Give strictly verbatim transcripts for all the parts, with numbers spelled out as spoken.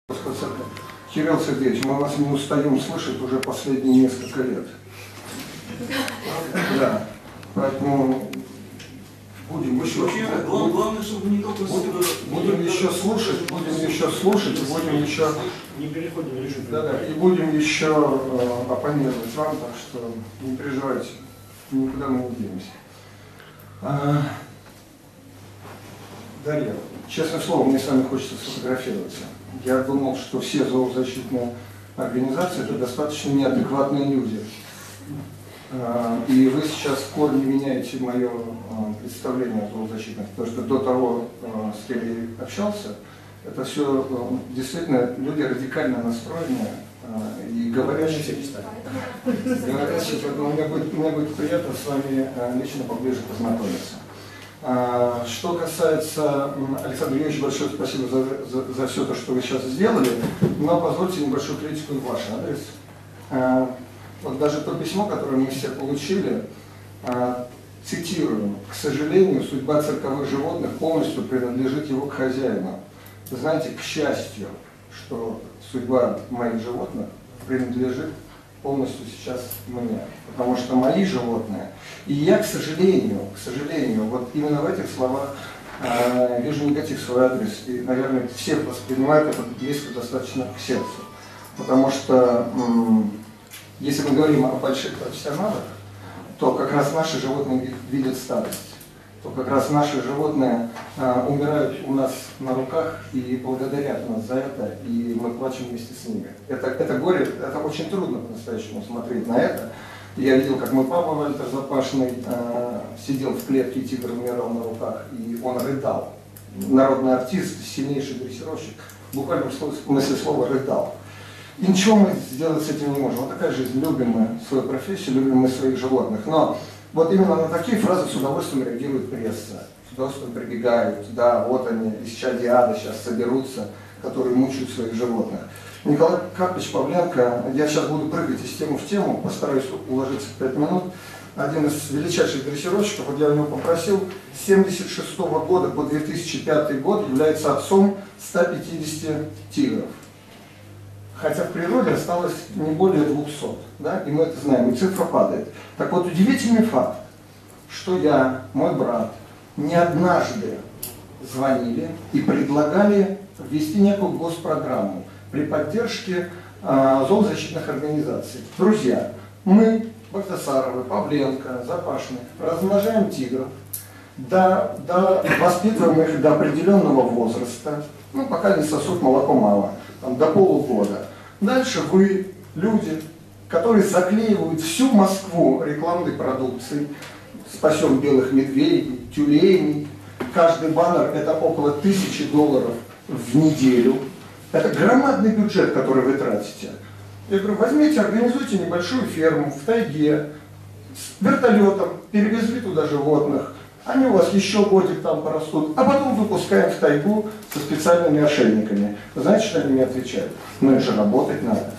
Кирилл Сергеевич, мы вас не устаем слышать уже последние несколько лет. Да. Поэтому будем еще, Главное, главное, чтобы не только будем, будем еще слушать, будем еще слушать, будем еще не переходим в режим. Да, да, и будем еще э, оппонировать вам, так что не переживайте, никуда мы не денемся. А, Дарья, честное слово, мне с вами хочется сфотографироваться. Я думал, что все зоозащитные организации это достаточно неадекватные люди. А, и вы сейчас в корне меняете мое а, представление о зоозащитных, потому что до того, а, с кем я общался, это все а, действительно люди радикально настроенные а, и говорящие. Говорящие, поэтому мне будет, мне будет приятно с вами а, лично поближе познакомиться. А, что касается, Александр Юрьевич, большое спасибо за, за, за все то, что вы сейчас сделали, но позвольте небольшую критику в ваш адрес. А, вот даже то письмо, которое мы все получили, а, цитирую: «К сожалению, судьба цирковых животных полностью принадлежит его к хозяину». Вы знаете, к счастью, что судьба моих животных принадлежит полностью сейчас мне, потому что мои животные, и я, к сожалению, к сожалению, вот именно в этих словах э, вижу негатив в свой адрес, и, наверное, все воспринимают это близко достаточно к сердцу, потому что, м, если мы говорим о больших профессионалах, то как раз наши животные видят старость, то как раз наши животные э, умирают у нас на руках и благодарят нас за это, и мы плачем вместе с ними. Это, это горе, это очень трудно по-настоящему смотреть на это. Я видел, как мой папа Вальтер Запашный э, сидел в клетке, и тигр умирал на руках, и он рыдал. Народный артист, сильнейший дрессировщик, буквально в смысле слова рыдал. И ничего мы сделать с этим не можем. Вот такая жизнь. Любим мы свою профессию, любим мы своих животных. Но вот именно на такие фразы с удовольствием реагирует пресса. С удовольствием прибегают, да, вот они, из чадиада сейчас соберутся, которые мучают своих животных. Николай Карпович Павленко, я сейчас буду прыгать из темы в тему, постараюсь уложиться в пять минут. Один из величайших дрессировщиков, вот я у него попросил, с семьдесят шестого года по две тысячи пятый год является отцом ста пятидесяти тигров. Хотя в природе осталось не более двухсот, да, и мы это знаем, и цифра падает. Так вот, удивительный факт, что я, мой брат, не однажды звонили и предлагали ввести некую госпрограмму при поддержке э, зоозащитных организаций. Друзья, мы, Багдасаровы, Павленко, Запашный, размножаем тигров, до, до, воспитываем их до определенного возраста, ну, пока не сосут молоко мало, там, до полугода. Дальше вы, люди, которые заклеивают всю Москву рекламной продукцией, спасем белых медведей, тюленей, каждый баннер это около тысячи долларов в неделю. Это громадный бюджет, который вы тратите. Я говорю, возьмите, организуйте небольшую ферму в тайге, с вертолетом, перевезли туда животных, они у вас еще годик там порастут, а потом выпускаем в тайгу со специальными ошейниками. Вы знаете, что они мне отвечают? Ну это же работать надо.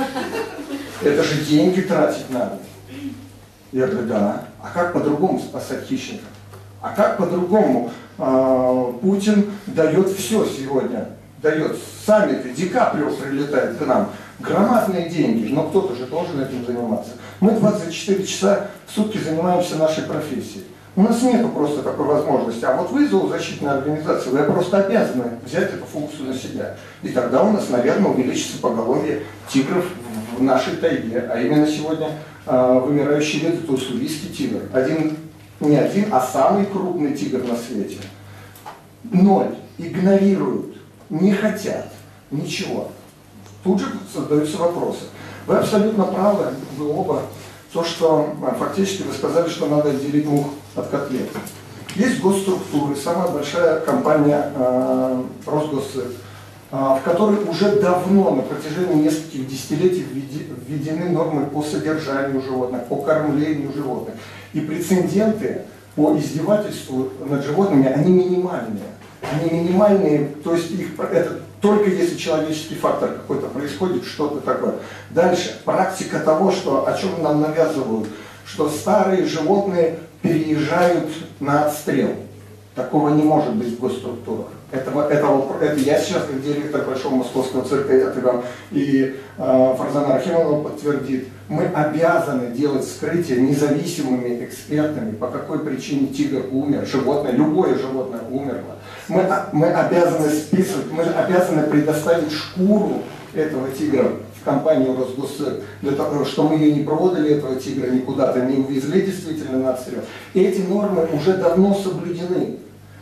Это же деньги тратить надо. Я говорю, да. А как по-другому спасать хищников? А как по-другому? А, Путин дает все сегодня. Дает саммиты, Ди Каприо прилетает к нам. Громадные деньги, но кто-то же должен этим заниматься. Мы двадцать четыре часа в сутки занимаемся нашей профессией. У нас нет просто такой возможности. А вот вы, зоозащитная организация, вы просто обязаны взять эту функцию на себя. И тогда у нас, наверное, увеличится поголовье тигров в нашей тайге. А именно сегодня э, вымирающий вид это уссурийский тигр. Один, не один, а самый крупный тигр на свете. Ноль. Игнорируют. Не хотят. Ничего. Тут же создаются вопросы. Вы абсолютно правы, вы оба. То, что фактически вы сказали, что надо отделить мух от котлет. Есть госструктуры, самая большая компания э, Росгосцвет, э, в которой уже давно, на протяжении нескольких десятилетий введены нормы по содержанию животных, по кормлению животных. И прецеденты по издевательству над животными, они минимальные. Они минимальные, то есть их, это только если человеческий фактор какой-то происходит, что-то такое. Дальше, практика того, что, о чем нам навязывают, что старые животные переезжают на отстрел. Такого не может быть в госструктурах. Этого, этого, это я сейчас, как директор Большого Московского цирка, это вам и э, Фарзана Рахимовна подтвердит, мы обязаны делать вскрытие независимыми экспертами, по какой причине тигр умер, животное, любое животное умерло. Мы, мы обязаны списывать, мы обязаны предоставить шкуру этого тигра в компанию Росгосцирк, для того, чтобы мы ее не продали, этого тигра, никуда-то не увезли действительно на отстрел. Эти нормы уже давно соблюдены.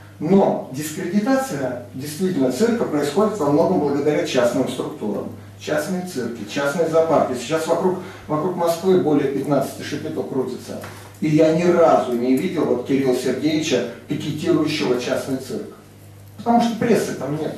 Но дискредитация действительно цирка происходит во многом благодаря частным структурам. Частные цирки, частные зоопарки. Сейчас вокруг, вокруг Москвы более пятнадцати шапито крутится. И я ни разу не видел вот Кирилла Сергеевича, пикетирующего частный цирк. Потому что прессы там нет.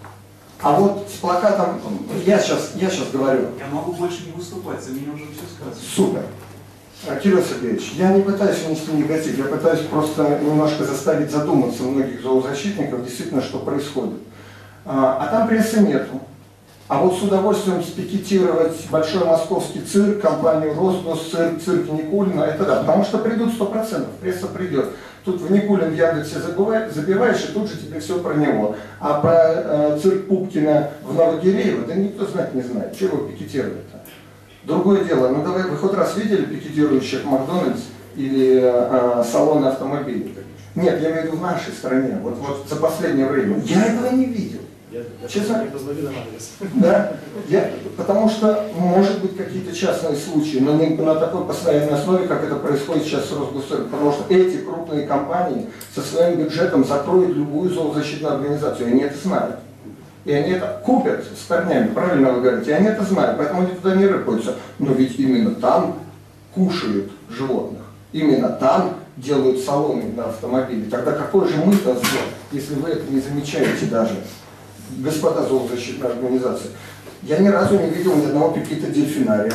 А вот с плакатом, я сейчас, я сейчас говорю. Я могу больше не выступать, за меня уже все сказано. Супер. Кирилл Сергеевич, я не пытаюсь внести негатив, я пытаюсь просто немножко заставить задуматься многих зоозащитников, действительно, что происходит. А, а там прессы нету. А вот с удовольствием спикетировать Большой Московский цирк, компанию Росгосцирк, цирк Никулина, это да, потому что придут сто процентов, пресса придет. Тут в Никулин в Яндексе забиваешь, и тут же тебе все про него. А про э, цирк Пупкина в Новогиреево, да никто знать не знает, что его пикетировать-то. Другое дело, ну давай, вы хоть раз видели пикетирующих Макдональдс или э, салоны автомобилей? Нет, я имею в виду в нашей стране, вот, вот за последнее время. Я этого не видел. Я, Честно? я адрес. Да? Я, потому что, может быть, какие-то частные случаи, но не на такой постоянной основе, как это происходит сейчас с Росгосцирком. Потому что эти крупные компании со своим бюджетом закроют любую зоозащитную организацию, и они это знают. И они это купят с корнями, правильно вы говорите, и они это знают, поэтому они туда не рыпаются. Но ведь именно там кушают животных, именно там делают салоны на автомобиле. Тогда какой же мы-то зло, если вы это не замечаете даже, господа зоозащитные организации? Я ни разу не видел ни одного пикета дельфинария.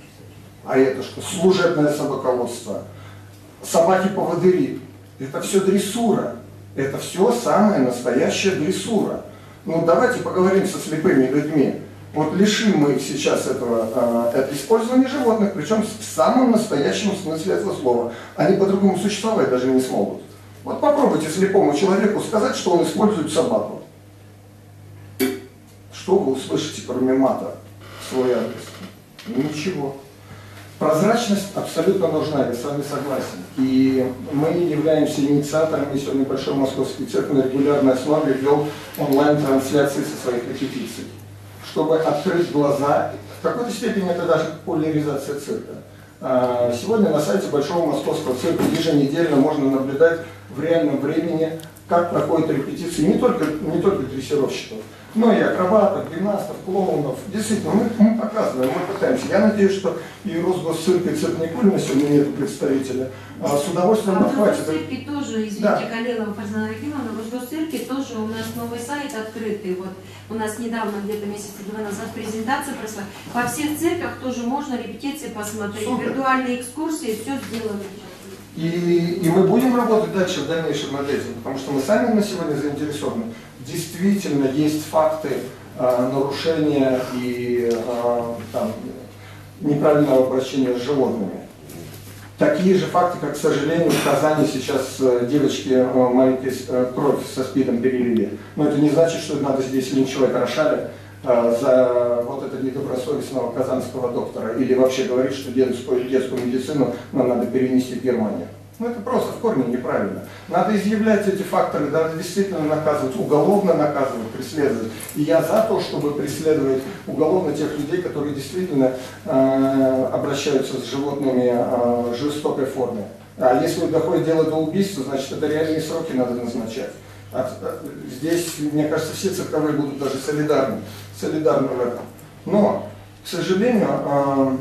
А это что? Служебное собаководство, собаки-поводыри. Это все дрессура. Это все самая настоящая дрессура. Ну давайте поговорим со слепыми людьми. Вот лишим мы их сейчас этого э, это использования животных, причем в самом настоящем смысле этого слова. Они по-другому существовать даже не смогут. Вот попробуйте слепому человеку сказать, что он использует собаку. Что вы услышите, кроме мата, в свой адрес? Ничего. Прозрачность абсолютно нужна, я с вами согласен. И мы являемся инициаторами, сегодня Большой Московский цирк на регулярной основе вел онлайн-трансляции со своих репетиций, чтобы открыть глаза. В какой-то степени это даже популяризация цирка. Сегодня на сайте Большого Московского цирка еженедельно можно наблюдать в реальном времени, как проходят репетиции не только, не только дрессировщиков, но и акробатов, гимнастов, клоунов. Действительно, мы, мы показываем, мы пытаемся. Я надеюсь, что и Росгосцирк, и цирк Никулина сегодня нет представителя. А с удовольствием а подхватит. в Росгосцирке тоже, извините, да. Коллега Фарзана Рахимовна, в Росгосцирке тоже у нас новый сайт открытый. Вот у нас недавно, где-то месяца два назад, презентация прошла. Во всех цирках тоже можно репетиции посмотреть. Супер. Виртуальные экскурсии, все сделано. И, и мы будем работать дальше в дальнейшем над этим, потому что мы сами на сегодня заинтересованы. Действительно есть факты э, нарушения и э, там, неправильного обращения с животными. Такие же факты, как, к сожалению, в Казани сейчас э, девочки э, маленькие э, кровь со СПИДом перелили. Но это не значит, что надо здесь линчевать Рошаля э, за вот этого недобросовестного казанского доктора. Или вообще говорить, что детскую, детскую медицину нам надо перенести в Германию. Ну это просто в корне неправильно. Надо изъявлять эти факторы, надо действительно наказывать, уголовно наказывать, преследовать. И я за то, чтобы преследовать уголовно тех людей, которые действительно э, обращаются с животными э, в жестокой форме. А если доходит дело до убийства, значит это реальные сроки надо назначать. А, здесь, мне кажется, все цирковые будут даже солидарны, солидарны в этом. Но, к сожалению, э,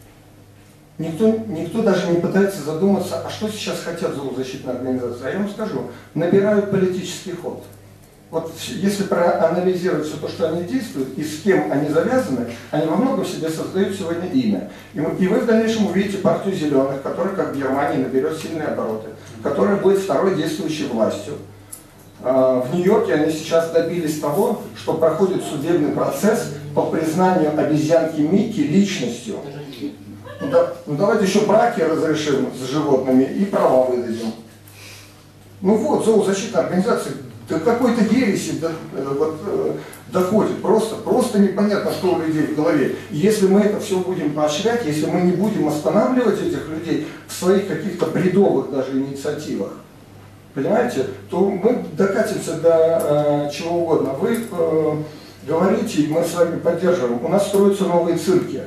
Никто, никто даже не пытается задуматься, а что сейчас хотят зоозащитные организации. А я вам скажу, набирают политический ход. Вот если проанализировать все то, что они действуют и с кем они завязаны, они во многом себе создают сегодня имя. И, мы, и вы в дальнейшем увидите партию зеленых, которая, как в Германии, наберет сильные обороты, которая будет второй действующей властью. В Нью-Йорке они сейчас добились того, что проходит судебный процесс по признанию обезьянки Микки личностью. Ну, да, ну давайте еще браки разрешим с животными и права выдадим. Ну вот, зоозащитные организации до какой-то ереси до, вот, доходит. Просто, просто непонятно, что у людей в голове. И если мы это все будем поощрять, если мы не будем останавливать этих людей в своих каких-то бредовых даже инициативах, понимаете, то мы докатимся до э, чего угодно. Вы э, говорите, и мы с вами поддерживаем. У нас строятся новые цирки.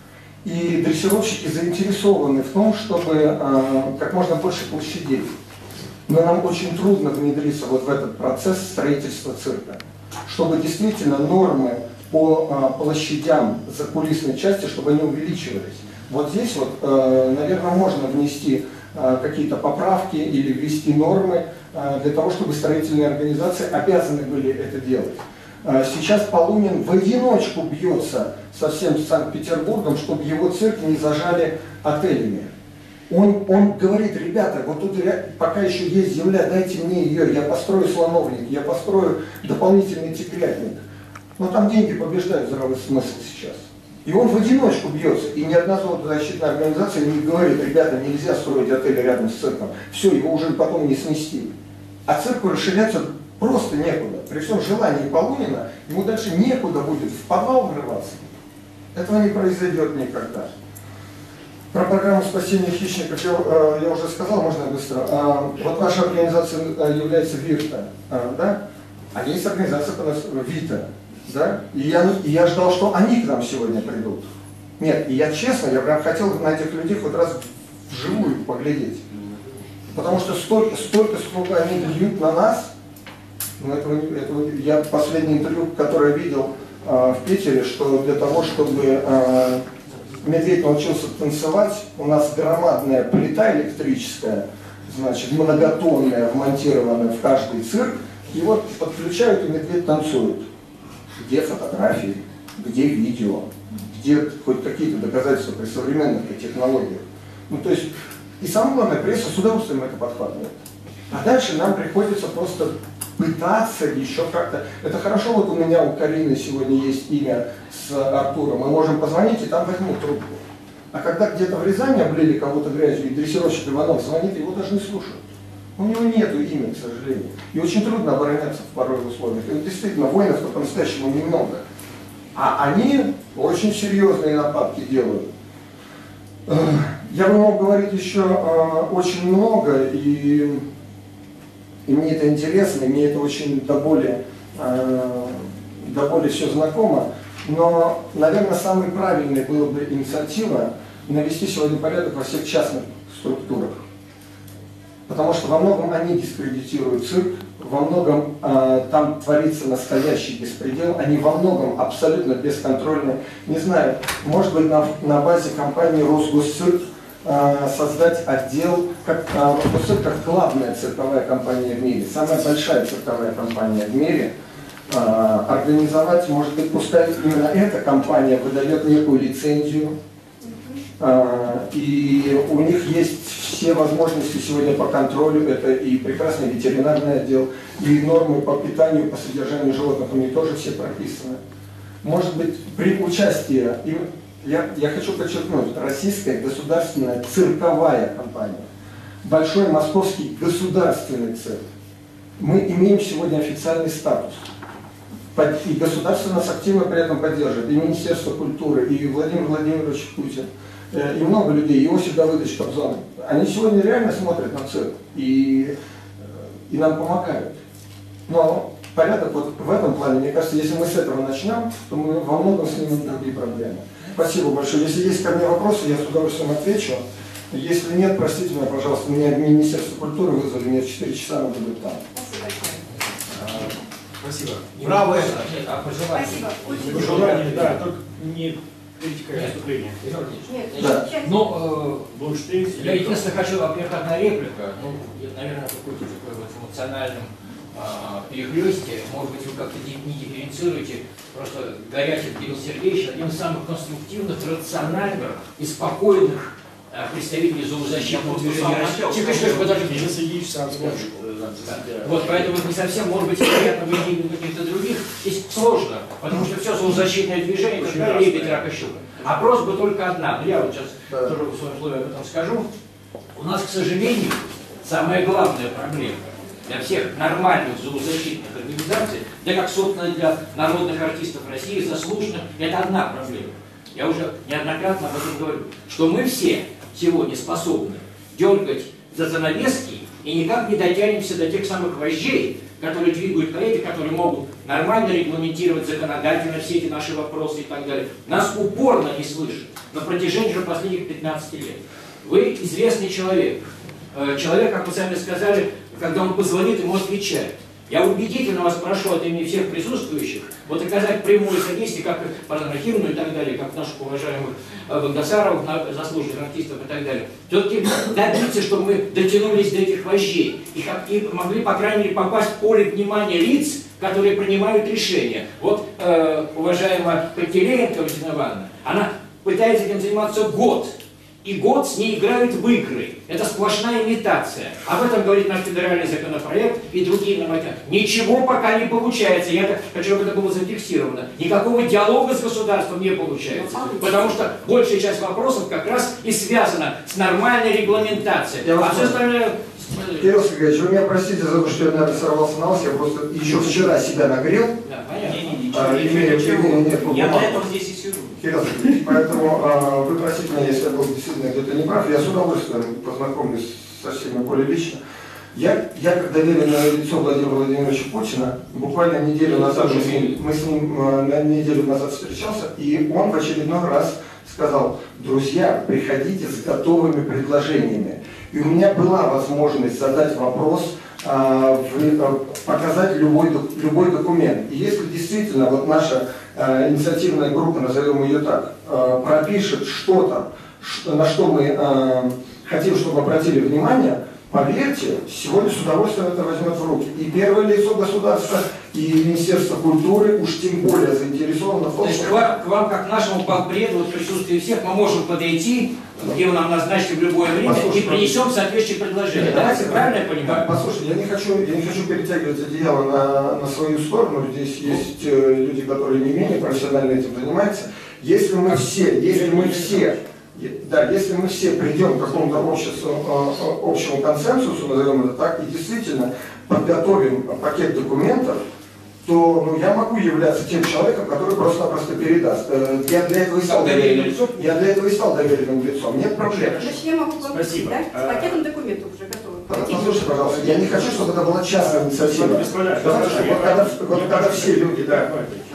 И дрессировщики заинтересованы в том, чтобы э, как можно больше площадей. Но нам очень трудно внедриться вот в этот процесс строительства цирка, чтобы действительно нормы по а, площадям закулисной части, чтобы они увеличивались. Вот здесь вот, э, наверное, можно внести э, какие-то поправки или ввести нормы э, для того, чтобы строительные организации обязаны были это делать. Э, сейчас Полунин в одиночку бьется со всем Санкт-Петербургом, чтобы его цирк не зажали отелями. Он, он говорит: ребята, вот тут пока еще есть земля, дайте мне ее, я построю слоновник, я построю дополнительный теплятник. Но там деньги побеждают здравый смысл сейчас. И он в одиночку бьется, и ни одна зоозащитная организация не говорит: ребята, нельзя строить отель рядом с цирком, все, его уже потом не снести. А цирку расширяться просто некуда. При всем желании Полунина ему дальше некуда будет в подвал врываться. Этого не произойдет никогда. Про программу спасения хищников я, я уже сказал, можно быстро. Вот наша организация является ВИРТа, да? А есть организация ВИТа, да? И я, и я ждал, что они к нам сегодня придут. Нет, и я честно, я прям хотел на этих людей хоть раз вживую поглядеть. Потому что столько, столько, сколько они льют на нас, ну, этого, этого, я последнее интервью, которое видел в Питере, что для того, чтобы медведь научился танцевать, у нас громадная плита электрическая, значит, многотонная, вмонтированная в каждый цирк, и вот подключают, и медведь танцует. Где фотографии, где видео, где хоть какие-то доказательства при современных технологиях. Ну, то есть, и самое главное, пресса с удовольствием это подхватывает. А дальше нам приходится просто пытаться еще как-то. Это хорошо, вот у меня, у Карины сегодня есть имя с Артуром, мы можем позвонить, и там возьмут трубку. А когда где-то в Рязани облили кого-то грязью, и дрессировщик Иванов звонит, его даже не слушают. У него нету имени, к сожалению. И очень трудно обороняться в порой условиях. И действительно, воинов-то по-настоящему немного. А они очень серьезные нападки делают. Я бы мог говорить еще очень много, и, и мне это интересно, и мне это очень до боли, до боли все знакомо. Но, наверное, самой правильной была бы инициатива навести сегодня порядок во всех частных структурах. Потому что во многом они дискредитируют цирк, во многом э, там творится настоящий беспредел, они во многом абсолютно бесконтрольны. Не знаю, может быть, на, на базе компании Росгосцирк э, создать отдел, как э, Росгосцирк как главная цирковая компания в мире, самая большая цирковая компания в мире. Организовать, может быть, пускай именно эта компания выдает некую лицензию, и у них есть все возможности сегодня по контролю, это и прекрасный ветеринарный отдел, и нормы по питанию, по содержанию животных у них тоже все прописаны. Может быть, при участии, я, я хочу подчеркнуть, российская государственная цирковая компания, большой московский государственный цирк, мы имеем сегодня официальный статус. И государство нас активно при этом поддерживает, и Министерство культуры, и Владимир Владимирович Путин, и много людей, Иосиф Давыдович Кобзон. Они сегодня реально смотрят на цирк и, и нам помогают. Но порядок вот в этом плане, мне кажется, если мы с этого начнем, то мы во многом снимем другие проблемы. Спасибо большое. Если есть ко мне вопросы, я с удовольствием отвечу. Если нет, простите меня, пожалуйста, меня в Министерство культуры вызвали, мне в четыре часа надо будет там. Спасибо. Право это, а пожелание. Спасибо. Пожелание, да, только не критика и выступление. Нет, Да. сейчас. Ну, Больше ты, я единственное хочу, во-первых, одна реплика, ну, я, наверное, какой-то такой вот эмоциональном а, перехлёсте, может быть, вы как-то не, не дифференцируете, просто Горячев Кирилл Сергеевич один из самых конструктивных, рациональных и спокойных а, представителей зоозащитного движения. Тихо, тихо, подожди. Вот, поэтому не совсем, может быть, приятно выделить каких-то других. Здесь сложно, потому что все зоозащитное движение, как правило, лепит рака щука. А просьба только одна. Я вот сейчас да. тоже в своем слове об этом скажу. У нас, к сожалению, самая главная проблема для всех нормальных зоозащитных организаций, да как, собственно, для народных артистов России, заслуженных, это одна проблема. Я уже неоднократно об этом говорю, что мы все сегодня способны дергать за занавески и никак не дотянемся до тех самых вождей, которые двигают кареты, которые могут нормально регламентировать законодательно все эти наши вопросы и так далее. Нас упорно не слышат на протяжении уже последних пятнадцати лет. Вы известный человек. Человек, как вы сами сказали, когда он позвонит, ему отвечает. Я убедительно вас прошу от имени всех присутствующих вот оказать прямое содействие, как по Рахимовну и так далее, как наших уважаемых Багдасаровых, заслуженных артистов и так далее. Все-таки добиться, чтобы мы дотянулись до этих вождей и, и могли, по крайней мере, попасть в поле внимания лиц, которые принимают решения. Вот э, уважаемая Пантелеенко Валентина Ивановна, она пытается этим заниматься год. И год с ней играют в игры. Это сплошная имитация. Об этом говорит наш федеральный законопроект и другие нормативы. Ничего пока не получается. Я хочу, чтобы это было зафиксировано. Никакого диалога с государством не получается. Потому что большая часть вопросов как раз и связана с нормальной регламентацией. А все остальное... Кирилл Сергеевич, вы меня простите за то, что я, наверное, сорвался на вас. Я просто еще вчера себя нагрел. Да, понятно. А, имею, имею, нет, Я на этом здесь и сижу. Кирилл Сергеевич, поэтому а, вы простите меня, если я был действительно где-то неправ. Я с удовольствием познакомлюсь со всеми более лично. Я, я как доверенное лицо Владимира Владимировича Путина, буквально неделю назад, мы с ним, мы с ним на неделю назад встречался, и он в очередной раз сказал: друзья, приходите с готовыми предложениями. И у меня была возможность задать вопрос, а, в, а, показать любой, любой документ. И если действительно вот наша а, инициативная группа, назовем ее так, а, пропишет что-то, что, на что мы а, хотим, чтобы обратили внимание, поверьте, сегодня с удовольствием это возьмет в руки. И первое лицо государства, и Министерство культуры уж тем более заинтересовано в том, То есть что... к вам, к вам, как нашему полпреду, в присутствии всех, мы можем подойти, где вы нам назначите в любое время, Послушай, и принесем соответствующие предложения. Нет, Давайте, правильно я да, понимаю? послушай, я не хочу, я не хочу перетягивать одеяло на, на свою сторону. Здесь есть э, люди, которые не менее профессионально этим занимаются. Если мы все, если мы все, да, если мы все придем к какому-то обществу, э, общему консенсусу, назовем это так, и действительно подготовим пакет документов, то ну, я могу являться тем человеком, который просто-напросто передаст. Я для этого и стал доверенным лицом. Я для этого и стал доверенным лицом. Нет проблем. Значит, я могу вам Спасибо. да? С пакетом документов уже готовы. Послушайте, пожалуйста, я не хочу, чтобы это была частная инициатива. Господа, Потому что вот когда, вот когда все люди, да.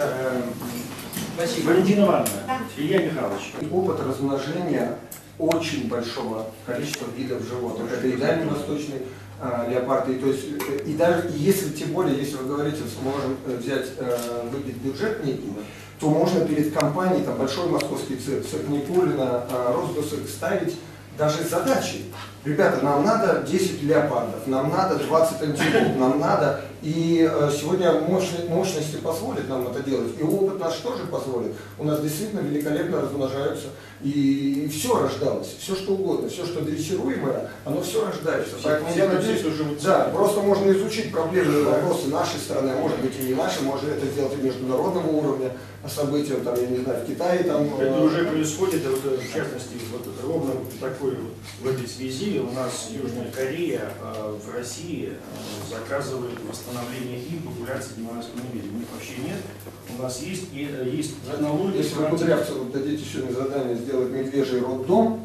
Спасибо. Валентина Ивановна, Да. Илья Михайлович. Опыт размножения очень большого количества видов животных. Это и дальневосточный а, леопард, и, то есть, и даже, и если, тем более, если вы говорите, что мы можем взять, а, выбить бюджет некий, то можно перед компанией, там, Большой Московский цирк, цирк Никулина, а, Росгосцирк ставить даже задачи. Ребята, нам надо десять леопардов, нам надо двадцать антилоп, нам надо, и э, сегодня мощности, мощности позволят нам это делать, и опыт наш тоже позволит. У нас действительно великолепно размножаются, и, и все рождалось, все что угодно, все, что дрессируемое, оно все рождается. Поэтому я надеюсь, да, просто можно изучить проблемные вопросы нашей страны, а может быть и не нашей, можно это сделать и международного уровня, события, там, я не знаю, в Китае там... Это уже происходит, вот, в частности, вот, ровно такой, в этой связи у нас Южная Корея э, в России э, заказывает восстановление им популяции гималайского медведя. У них вообще нет. У нас есть, и, э, есть технология... Если вы Кудрявцеву дадите сегодня задание сделать медвежий роддом,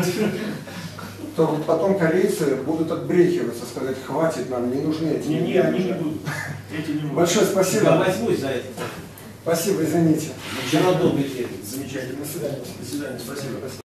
то потом корейцы будут отбрехиваться, сказать: хватит нам, не нужны эти. Не, не, они не будут. Эти не будут. Большое спасибо. Я возьмусь за это. Спасибо, извините. Вчера добрый день. Замечательно. До свидания. До свидания. Спасибо.